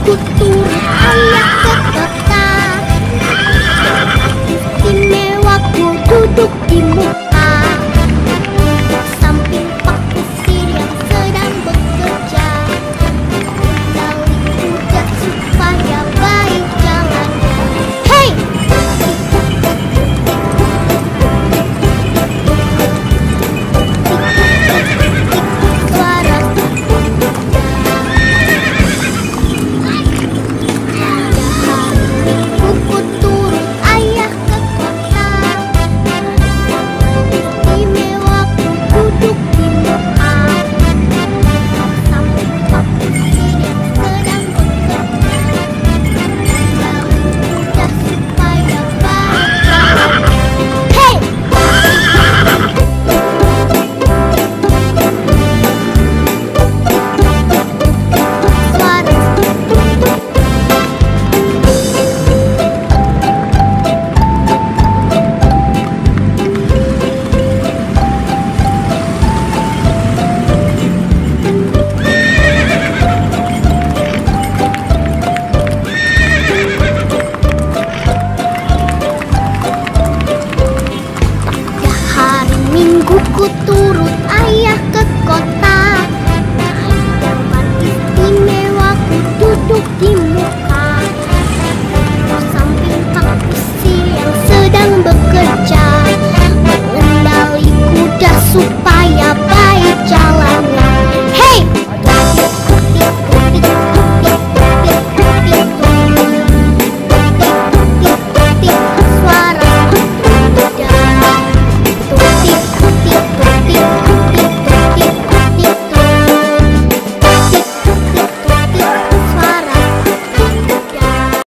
Ku turun ayah ke kota. Istimewa ku duduk di muka, samping pak kusir yang sedang bekerja. Tali kuda supaya baik jalannya. Hei! Suara ku turun ayah ke kota. Istimewa ku duduk di muka, samping pak kusir yang sedang bekerja. Tali kuda supaya baik jalannya. Hei! Suara hari Minggu ku turut ayah ke kota. Naik delman istimewa ku duduk di muka,